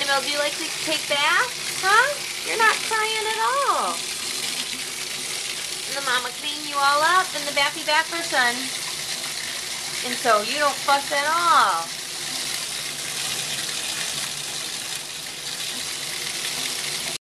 Camille, do you like to take baths? Huh? You're not crying at all. And the mama clean you all up in the bathy bath for son. And so you don't fuss at all.